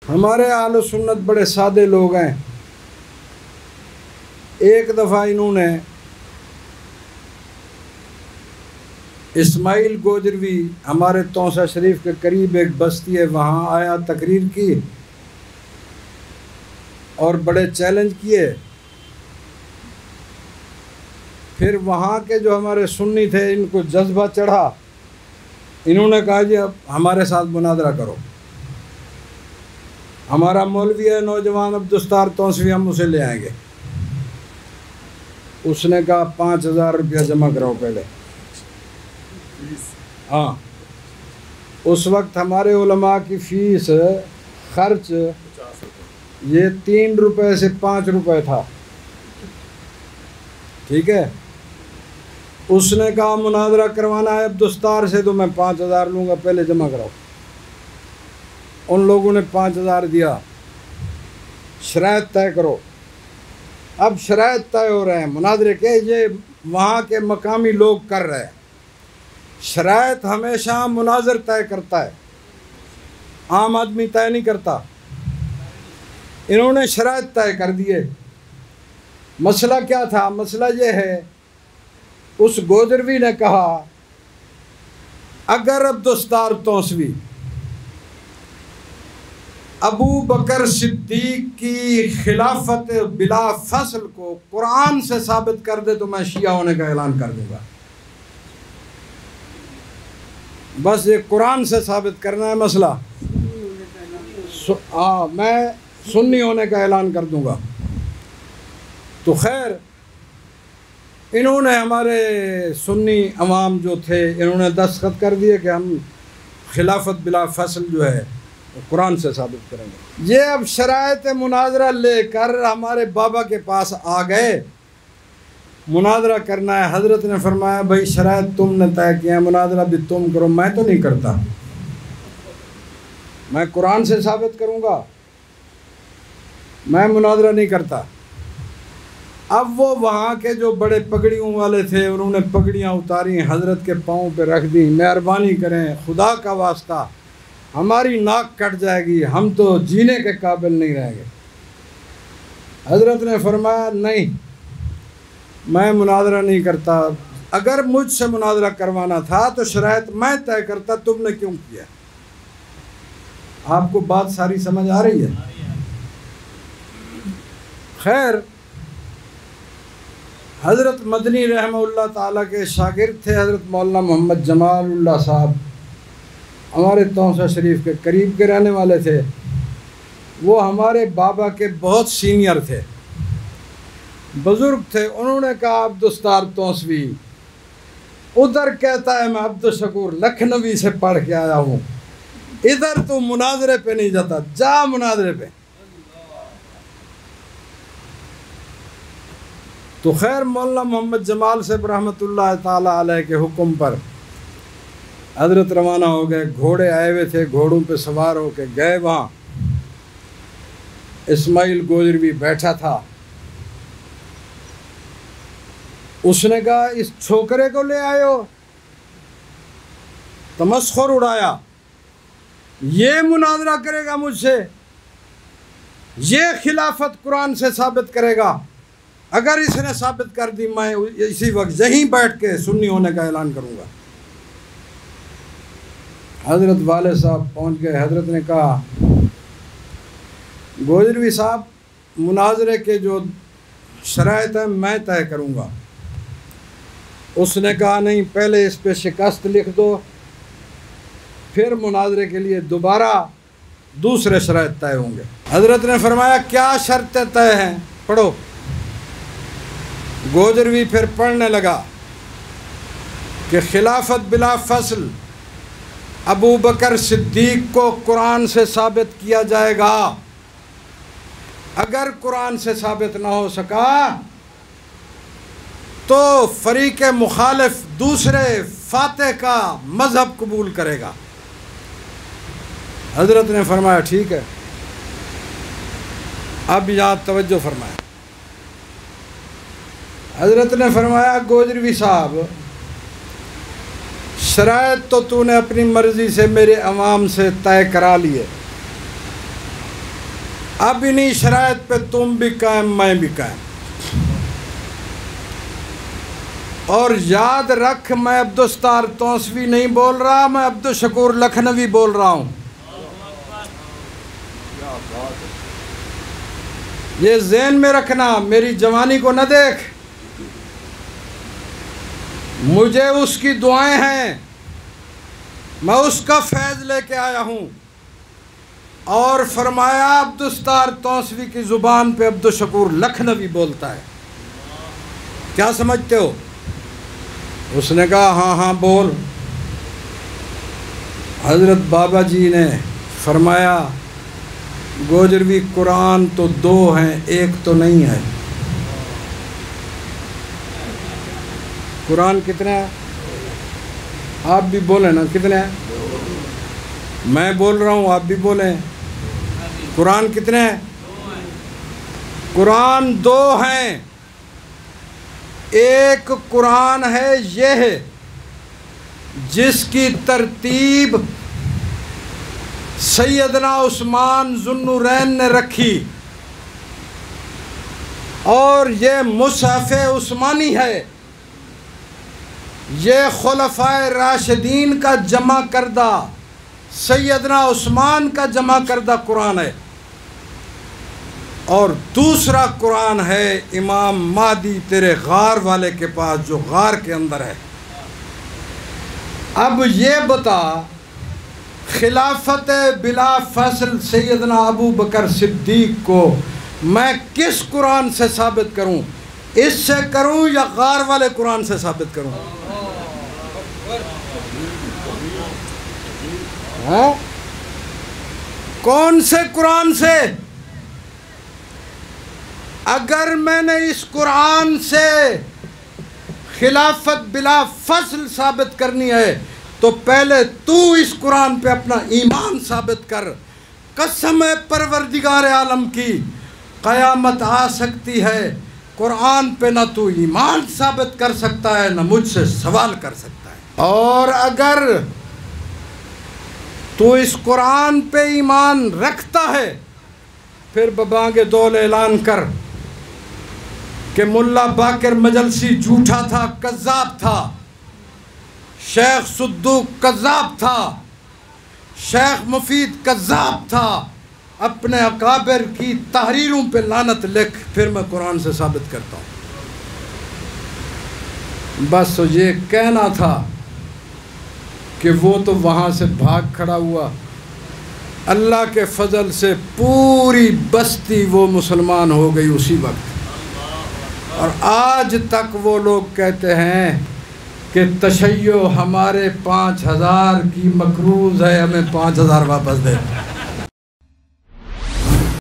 ہمارے اہل سنت بڑے سادے لوگ ہیں. ایک دفعہ انہوں نے اسماعیل گوجروی ہمارے توسہ شریف کے قریب ایک بستی ہے وہاں آیا, تقریر کی اور بڑے چیلنج کیے. پھر وہاں کے جو ہمارے سنی تھے ان کو جذبہ چڑھا, انہوں نے کہا جی اب ہمارے ساتھ مناظرہ کرو. ہمارا مولوی ہے نوجوان عبدالستار توسوی, ہم اسے لے آئیں گے. اس نے کہا 5,000 روپیہ جمع کراؤ پہلے. ہاں, اس وقت ہمارے علماء کی فیس خرچ یہ 3 روپے سے 5 روپے تھا. ٹھیک ہے, اس نے کہا مناظرہ کروانا ہے عبدالستار سے تو میں 5,000 لوں گا, پہلے جمع کراؤ. ان لوگوں نے 5,000 دیا, شرائط طے کرو. اب شرائط طے ہو رہے ہیں مناظرے کے, یہ وہاں کے مقامی لوگ کر رہے ہیں. شرائط ہمیشہ مناظر طے کرتا ہے, عام آدمی طے نہیں کرتا. انہوں نے شرائط طے کر دیے. مسئلہ کیا تھا؟ مسئلہ یہ ہے, اس گوجروی نے کہا اگر عبدالستار توسوی ابو بکر صدیق کی خلافت بلا فصل کو قرآن سے ثابت کر دے تو میں شیعہ ہونے کا اعلان کر دوں گا. بس یہ قرآن سے ثابت کرنا ہے مسئلہ. میں سنی ہونے کا اعلان کر دوں گا. تو خیر انہوں نے ہمارے سنی عوام جو تھے انہوں نے دستخط کر دیے کہ ہم خلافت بلا فصل جو ہے قرآن سے ثابت کریں گے. یہ اب شرائط مناظرہ لے کر ہمارے بابا کے پاس آ گئے, مناظرہ کرنا ہے. حضرت نے فرمایا بھائی شرائط تم نے طے کیا ہے, مناظرہ بھی تم کرو. میں تو نہیں کرتا, میں قرآن سے ثابت کروں گا, میں مناظرہ نہیں کرتا. اب وہ وہاں کے جو بڑے پگڑیوں والے تھے انہوں نے پگڑیاں اتاری, حضرت کے پاؤں پہ رکھ دی. مہربانی کریں, خدا کا واسطہ, ہماری ناک کٹ جائے گی, ہم تو جینے کے قابل نہیں رہیں گے. حضرت نے فرمایا نہیں, میں مناظرہ نہیں کرتا. اگر مجھ سے مناظرہ کروانا تھا تو شرائط میں طے کرتا, تم نے کیوں کیا؟ آپ کو بات ساری سمجھ آ رہی ہے؟ خیر, حضرت مدنی رحمہ اللہ تعالیٰ کے شاگرد تھے حضرت مولانا محمد جمال اللہ صاحب, ہمارے توسہ شریف کے قریب کے رہنے والے تھے. وہ ہمارے بابا کے بہت سینئر تھے, بزرگ تھے. انہوں نے کہا عبدالستار توسوی ادھر کہتا ہے میں عبدالشکور لکھنوی سے پڑھ کے آیا ہوں, ادھر تو مناظرے پہ نہیں جاتا, جا مناظرے پہ. تو خیر مولانا محمد جمال صاحب رحمۃ اللہ تعالیٰ علیہ کے حکم پر حضرت روانہ ہو گئے. گھوڑے آئے ہوئے تھے, گھوڑوں پہ سوار ہو کے گئے وہاں. اسماعیل گوجروی بیٹھا تھا. اس نے کہا اس چھوکرے کو لے آئے ہو, تمسخر اڑایا, یہ مناظرہ کرے گا مجھ سے, یہ خلافت قرآن سے ثابت کرے گا. اگر اس نے ثابت کر دی میں اسی وقت یہیں بیٹھ کے سنی ہونے کا اعلان کروں گا. حضرت والد صاحب پہنچ گئے. حضرت نے کہا گوجروی صاحب مناظرے کے جو شرائط ہیں میں طے کروں گا. اس نے کہا نہیں, پہلے اس پہ شکست لکھ دو, پھر مناظرے کے لیے دوبارہ دوسرے شرائط طے ہوں گے. حضرت نے فرمایا کیا شرطیں طے ہیں, پڑھو. گوجروی پھر پڑھنے لگا کہ خلافت بلا فصل ابو بکر صدیق کو قرآن سے ثابت کیا جائے گا. اگر قرآن سے ثابت نہ ہو سکا تو فریق مخالف دوسرے فاتح کا مذہب قبول کرے گا. حضرت نے فرمایا ٹھیک ہے. اب یہاں توجہ فرمایا. حضرت نے فرمایا گوجروی صاحب شرائط تو نے اپنی مرضی سے میرے عوام سے طے کرا لیے, اب انہی شرائط پہ تم بھی قائم میں بھی قائم. اور یاد رکھ میں عبدالستار توسوی نہیں بول رہا، میں عبدالشکور لکھنوی بول رہا ہوں. یہ ذہن میں رکھنا، میری جوانی کو نہ دیکھ، مجھے اس کی دعائیں ہیں، میں اس کا فیض لے کے آیا ہوں. اور فرمایا عبدالستار توسوی کی زبان پہ عبدالشکور لکھنوی بولتا ہے. کیا سمجھتے ہو؟ اس نے کہا ہاں ہاں بول. حضرت بابا جی نے فرمایا گوجروی قرآن تو 2 ہیں، 1 تو نہیں ہے. قرآن کتنے ہیں؟ آپ بھی بولیں نا، کتنے ہیں؟ میں بول رہا ہوں، آپ بھی بولیں. قرآن کتنے ہیں؟ قرآن 2 ہیں. ایک قرآن ہے یہ ہے جس کی ترتیب سیدنا عثمان ذو النورین نے رکھی، اور یہ مصحف عثمانی ہے. یہ خلفائے راشدین کا جمع کردہ، سیدنا عثمان کا جمع کردہ قرآن ہے. اور دوسرا قرآن ہے امام مہدی تیرے غار والے کے پاس، جو غار کے اندر ہے. اب یہ بتا، خلافت بلا فصل سیدنا ابو بکر صدیق کو میں کس قرآن سے ثابت کروں؟ اس سے کروں یا غار والے قرآن سے ثابت کروں؟ کون سے قرآن سے؟ اگر میں نے اس قرآن سے خلافت بلا فصل ثابت کرنی ہے تو پہلے تو اس قرآن پہ اپنا ایمان ثابت کر. قسم پروردگار عالم کی، قیامت آ سکتی ہے، قرآن پہ نہ تو ایمان ثابت کر سکتا ہے نہ مجھ سے سوال کر سکتا ہے. اور اگر تو اس قرآن پہ ایمان رکھتا ہے پھر ببانگ دول اعلان کر کہ ملا باقر مجلسی جھوٹا تھا، کذاب تھا، شیخ صدوق کذاب تھا، شیخ مفید کذاب تھا. اپنے اکابر کی تحریروں پہ لعنت لکھ، پھر میں قرآن سے ثابت کرتا ہوں. بس یہ کہنا تھا کہ وہ تو وہاں سے بھاگ کھڑا ہوا. اللہ کے فضل سے پوری بستی وہ مسلمان ہو گئی اسی وقت. اور آج تک وہ لوگ کہتے ہیں کہ تشیع ہمارے 5000 کی مقروض ہے، ہمیں 5000 واپس دے.